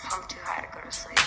I'm too high to go to sleep.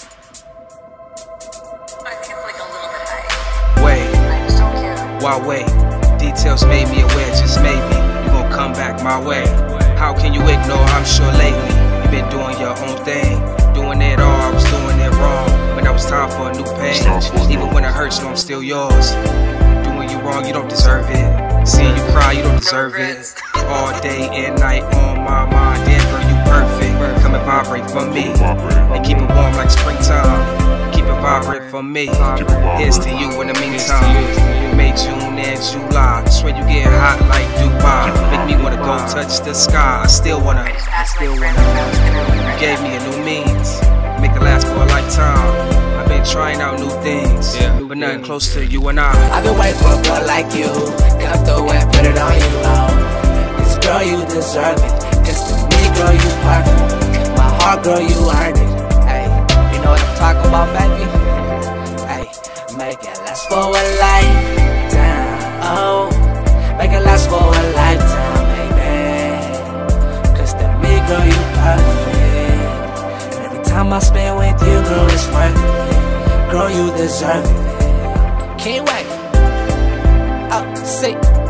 I think it's like a little bit high. Wait. I just don't care. Why wait? Details made me aware, just maybe you gon' come back my way. How can you ignore? I'm sure lately you've been doing your own thing. Doing it all, I was doing it wrong. When it was time for a new page. Even when it hurts, no, I'm still yours. Doing you wrong, you don't deserve it. Seeing you cry, you don't deserve it. All day and night on my mind. Damn girl, you perfect. Come and vibrate for me. And keep it warm like springtime. Keep it vibrate for me. Here's to you in the meantime. May, June, and July. Swear you getting hot like Dubai. Make me wanna go touch the sky. I still wanna. You gave me a new means. Make it last for a lifetime. I've been trying out new things, but nothing close to you and I. I've been waiting for a girl like you. Come through and put it on you. Cause girl, you deserve it. Cause to me, girl, you perfect. My heart, girl, you earned it. Hey, you know what I'm talking about, baby? Hey, make it last for a lifetime. Oh, make it last for a lifetime, baby. Cause to me, girl, you perfect. And every time I spend with you, girl, it's worth it. Girl, you deserve it. Can't wait. Oh, see.